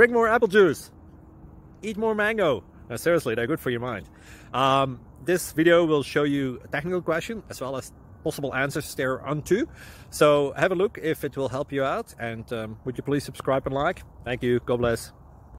drink more apple juice, eat more mango. No, seriously, they're good for your mind. This video will show you a technical question as well as possible answers thereunto. So have a look if it will help you out, and would you please subscribe and like? Thank you. God bless.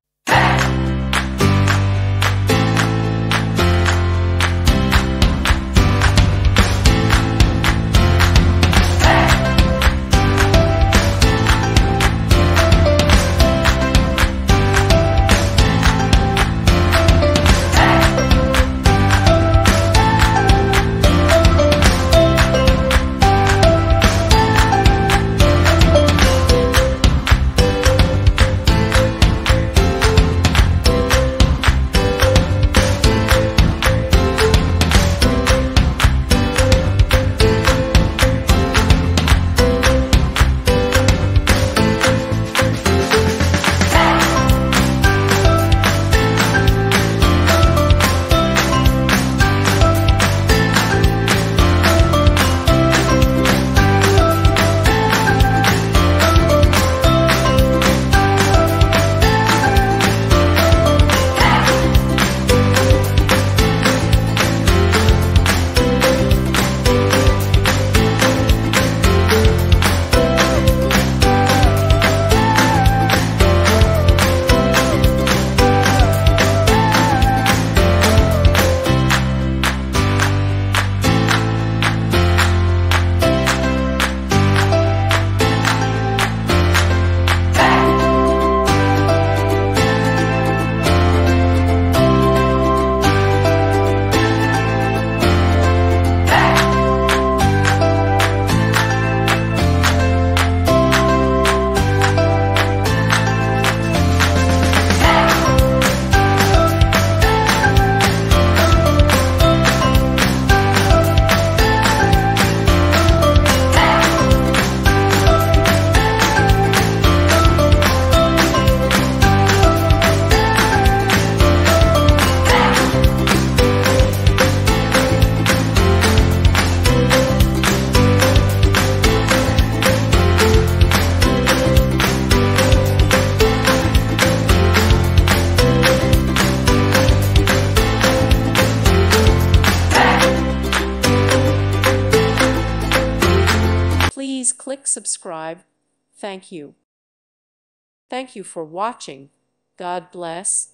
Please click subscribe. Thank you. Thank you for watching. God bless.